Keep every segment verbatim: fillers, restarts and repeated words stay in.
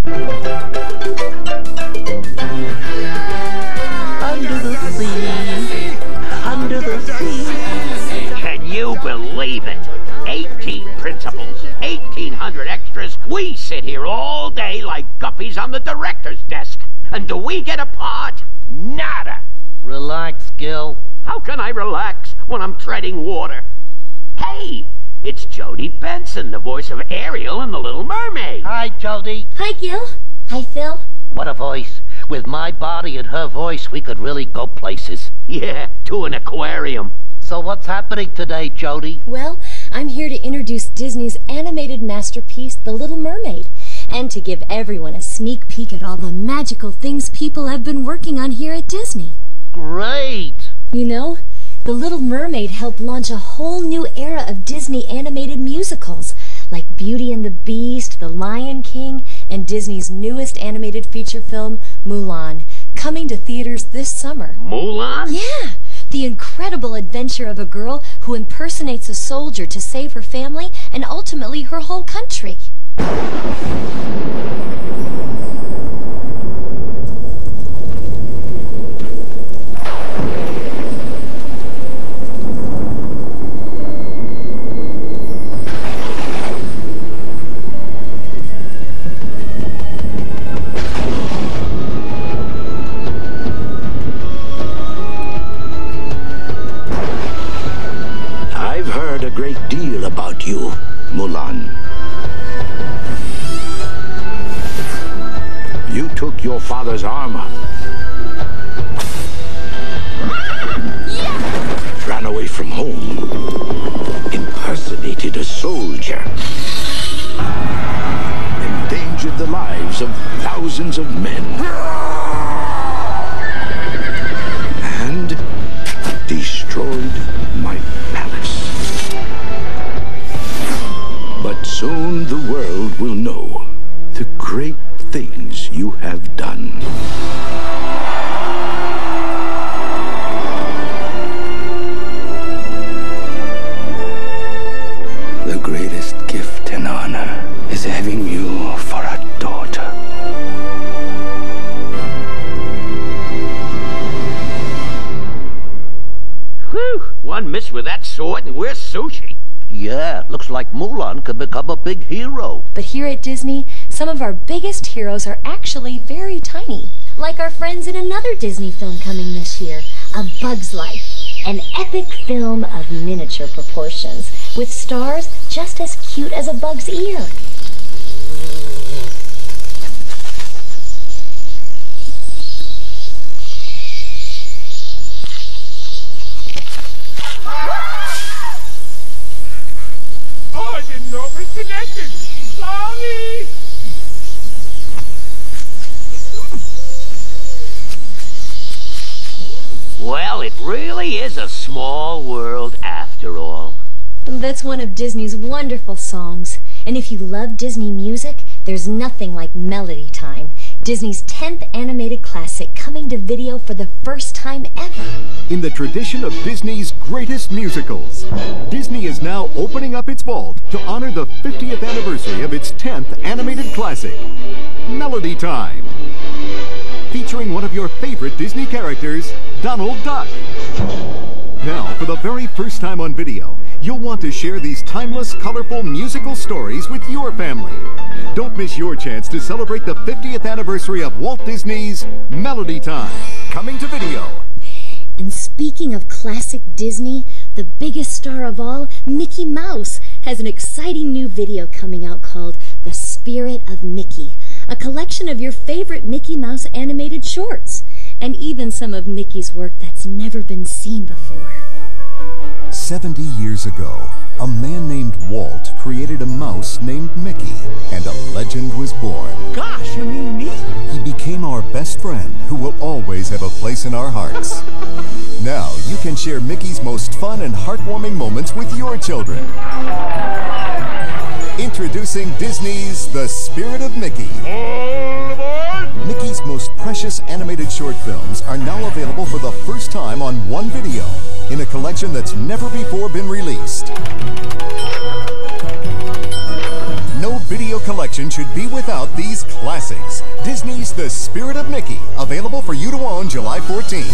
Under the sea, under the sea. Can you believe it? eighteen principals, eighteen hundred extras. We sit here all day like guppies on the director's desk. And do we get a part? Nada. Relax, Gil. How can I relax when I'm treading water? Hey, it's Jodie Benson, the voice of Ariel in The Little Mermaid. Hi, Jodie. Hi, Gil. Hi, Phil. What a voice. With my body and her voice, we could really go places. Yeah, to an aquarium. So what's happening today, Jodie? Well, I'm here to introduce Disney's animated masterpiece, The Little Mermaid, and to give everyone a sneak peek at all the magical things people have been working on here at Disney. Great! You know, The Little Mermaid helped launch a whole new era of Disney animated musicals, like Beauty and the Beast, The Lion King, and Disney's newest animated feature film, Mulan, coming to theaters this summer. Mulan? Yeah! The incredible adventure of a girl who impersonates a soldier to save her family and ultimately her whole country. A great deal about you, Mulan. You took your father's armor, yeah! Ran away from home, impersonated a soldier, endangered the lives of thousands of men, and destroyed my palace. But soon the world will know the great things you have done. The greatest gift and honor is having you for a daughter. Whew! One miss with that sword and we're sushi. Yeah, looks like Mulan could become a big hero. But here at Disney, some of our biggest heroes are actually very tiny. Like our friends in another Disney film coming this year, A Bug's Life. An epic film of miniature proportions, with stars just as cute as a bug's ear. I didn't know it was connected. Sorry. Well, it really is a small world after all. That's one of Disney's wonderful songs. And if you love Disney music, there's nothing like Melody Time, Disney's tenth animated classic coming to video for the first time ever. In the tradition of Disney's greatest musicals, Disney is now opening up its vault to honor the fiftieth anniversary of its tenth animated classic, Melody Time. Featuring one of your favorite Disney characters, Donald Duck. Now, for the very first time on video, you'll want to share these timeless, colorful musical stories with your family. Don't miss your chance to celebrate the fiftieth anniversary of Walt Disney's Melody Time, coming to video. And speaking of classic Disney, the biggest star of all, Mickey Mouse, has an exciting new video coming out called The Spirit of Mickey, a collection of your favorite Mickey Mouse animated shorts, and even some of Mickey's work that's never been seen before. Seventy years ago, a man named Walt created a mouse named Mickey, and a legend was born. Gosh, you mean me? He became our best friend, who will always have a place in our hearts. Now you can share Mickey's most fun and heartwarming moments with your children. Introducing Disney's The Spirit of Mickey. All aboard! Mickey's most precious animated short films are now available for the first time on one video, in a collection that's never before been released. No video collection should be without these classics. Disney's The Spirit of Mickey, available for you to own July fourteenth.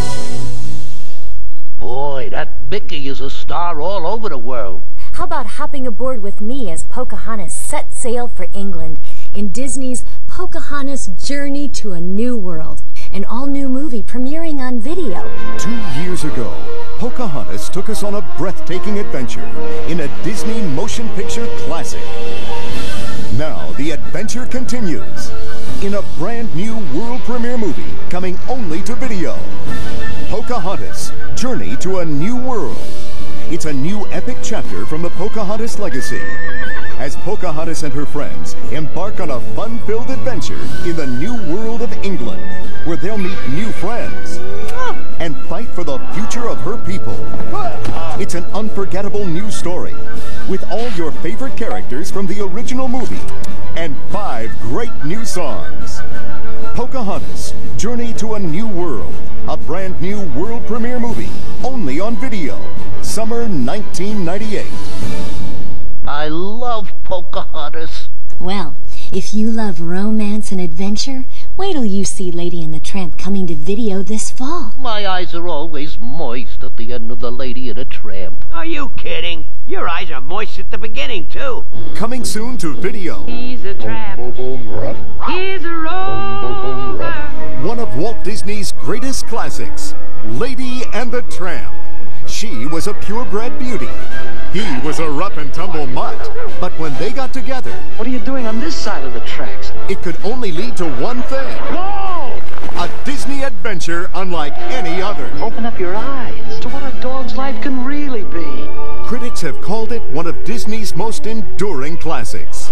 Boy, that Mickey is a star all over the world. How about hopping aboard with me as Pocahontas set sail for England in Disney's Pocahontas Journey to a New World, an all-new movie premiering on video. Two years ago, Pocahontas took us on a breathtaking adventure in a Disney motion picture classic. Now the adventure continues in a brand new world premiere movie coming only to video. Pocahontas, Journey to a New World. It's a new epic chapter from the Pocahontas legacy as Pocahontas and her friends embark on a fun-filled adventure in the new world of England, where they'll meet new friends and fight for the future of her people. It's an unforgettable new story with all your favorite characters from the original movie and five great new songs. Pocahontas, Journey to a New World, a brand new world premiere movie, only on video. Summer nineteen ninety-eight. I love Pocahontas. Well, if you love romance and adventure, wait till you see Lady and the Tramp coming to video this fall. My eyes are always moist at the end of The Lady and the Tramp. Are you kidding? Your eyes are moist at the beginning, too. Coming soon to video. He's a tramp. He's a rover. One of Walt Disney's greatest classics, Lady and the Tramp. She was a purebred beauty. He was a rough-and-tumble mutt. But when they got together, What are you doing on this side of the tracks? it could only lead to one thing. Whoa! A Disney adventure unlike any other. Open up your eyes to what a dog's life can really be. Critics have called it one of Disney's most enduring classics.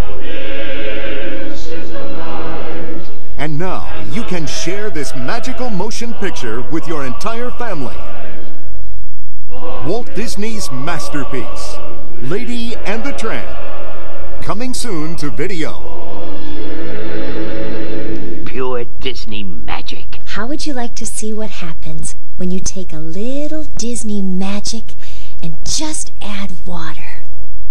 And now, you can share this magical motion picture with your entire family. Walt Disney's masterpiece, Lady and the Tramp. Coming soon to video. Pure Disney magic. How would you like to see what happens when you take a little Disney magic and just add water?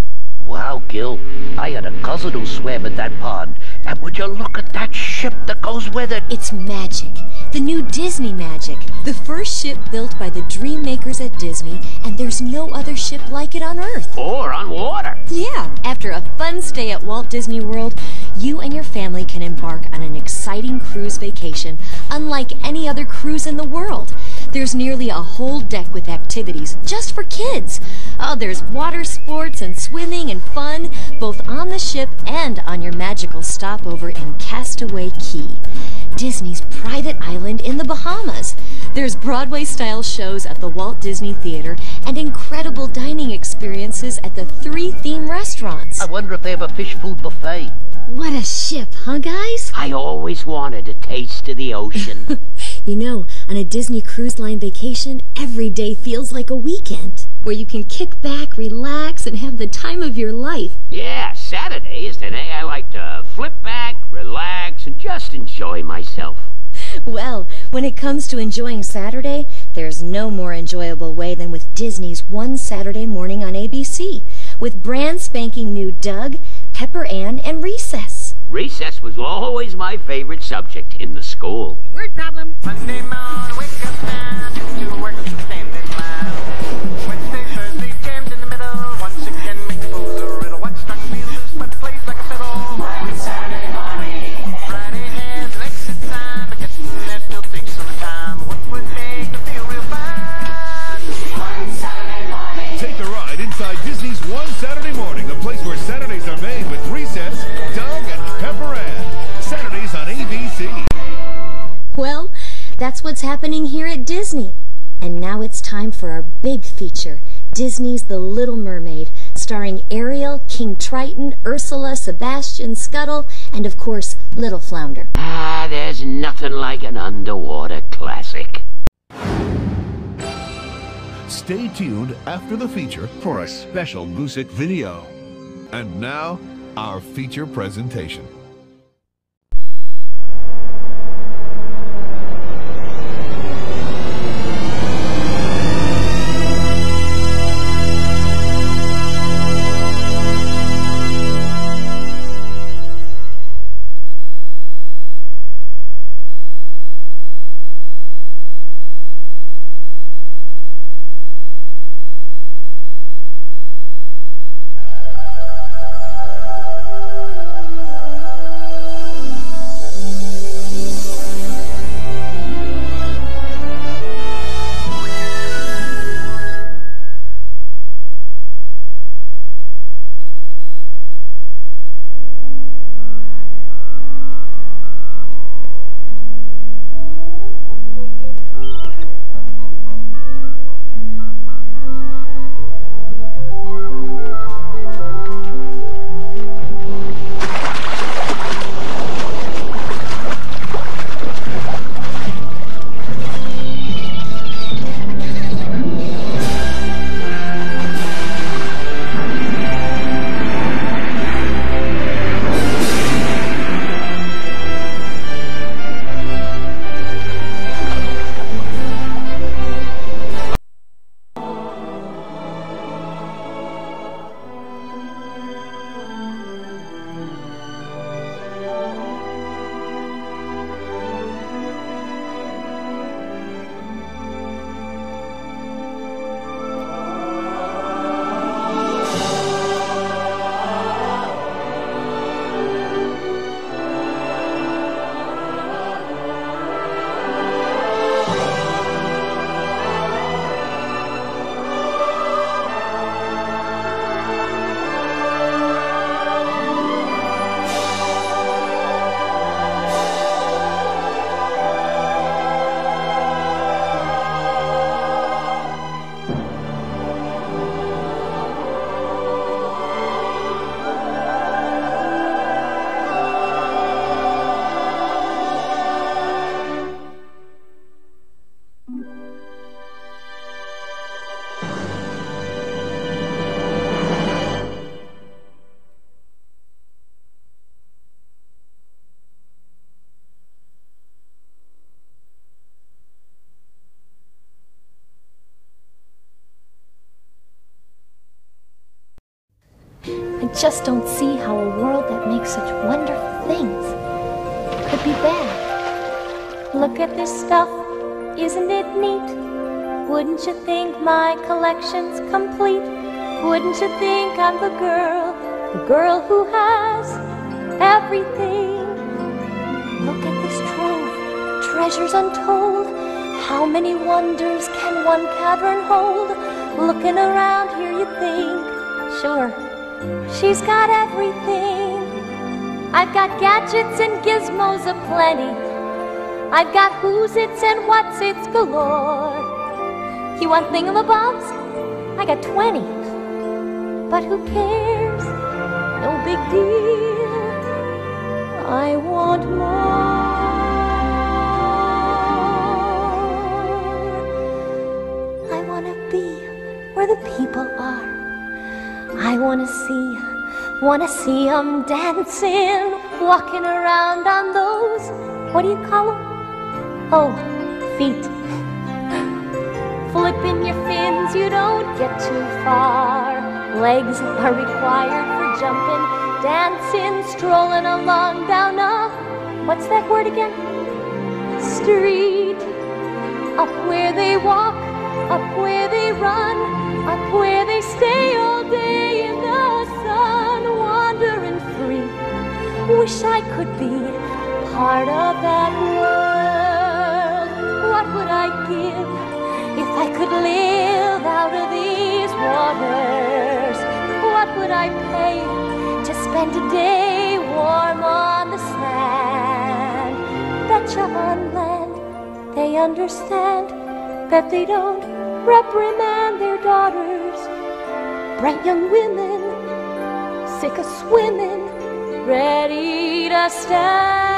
Wow, Gil, I had a cousin who swam in that pond. And would you look at that ship that goes with it? It's magic. The new Disney Magic. The first ship built by the dream makers at Disney, and there's no other ship like it on Earth. Or on water. Yeah, after a fun stay at Walt Disney World, you and your family can embark on an exciting cruise vacation unlike any other cruise in the world. There's nearly a whole deck with activities just for kids. Oh, there's water sports and swimming and fun, both on the ship and on your magical stopover in Castaway Cay, Disney's private island in the Bahamas. There's Broadway-style shows at the Walt Disney Theater and incredible dining experiences at the three theme restaurants. I wonder if they have a fish food buffet. What a ship, huh, guys? I always wanted a taste of the ocean. You know, on a Disney Cruise Line vacation, every day feels like a weekend, where you can kick back, relax, and have the time of your life. Yeah, Saturday is the day I like to flip back, relax, and just enjoy myself. Well, when it comes to enjoying Saturday, there's no more enjoyable way than with Disney's One Saturday Morning on A B C, with brand spanking new Doug, Pepper Ann, and Recess. Recess was always my favorite subject in the school. Word problem. Monday morning, wake up now, get to work, stand in line. Wednesday, Thursday, jammed in the middle. Once again, make fools a riddle. What struck me loose, but plays like a fiddle. One Saturday morning. Friday has an exit sign, but getting there still takes some time. What would make it feel real fine? One Saturday morning. Take a ride inside Disney's One Saturday Morning, the place where Saturdays are made with Recess, Doug, and Pepper Ann. Saturdays on A B C. Well, that's what's happening here at Disney. And now it's time for our big feature, Disney's The Little Mermaid, starring Ariel, King Triton, Ursula, Sebastian, Scuttle, and of course, Little Flounder. Ah, there's nothing like an underwater classic. Stay tuned after the feature for a special music video. And now, our feature presentation. I just don't see how a world that makes such wonderful things could be bad. Look at this stuff, isn't it neat? Wouldn't you think my collection's complete? Wouldn't you think I'm the girl, the girl who has everything? Look at this trove, treasures untold. How many wonders can one cavern hold? Looking around here you think, sure, she's got everything. I've got gadgets and gizmos aplenty. I've got who's its and what's its galore. You want thingamabobs? I got twenty. But who cares? No big deal. I want more. I want to be where the people are. I want to see, want to see 'em dancing, walking around on those, what do you call 'em? Oh, feet. Flipping your fins, you don't get too far. Legs are required for jumping, dancing, strolling along down a, what's that word again? Street. Up where they walk, up where they run, up where they stay all day in the sun, wandering free. Wish I could be part of that world. What would I give if I could live out of these waters? What would I pay to spend a day warm on the sand? Betcha on land they understand that they don't reprimand their daughters. Bright young women, sick of swimming, ready to stand.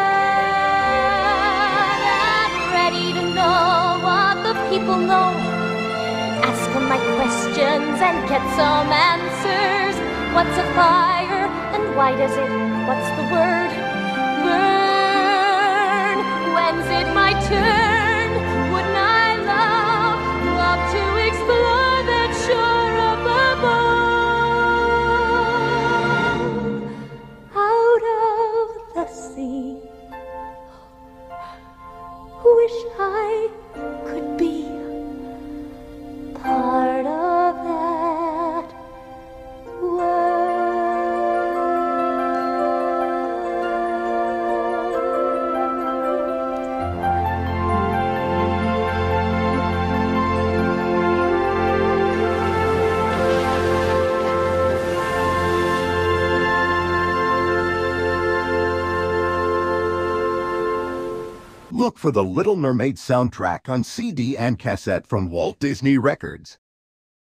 I'm ready to know what the people know. Ask them my questions and get some answers. What's a fire and why does it, what's the word, burn? When's it my turn? Wouldn't I love, love to explore that shore up above? Out of the sea, wish I could be part of that world. Look for the Little Mermaid soundtrack on C D and cassette from Walt Disney Records.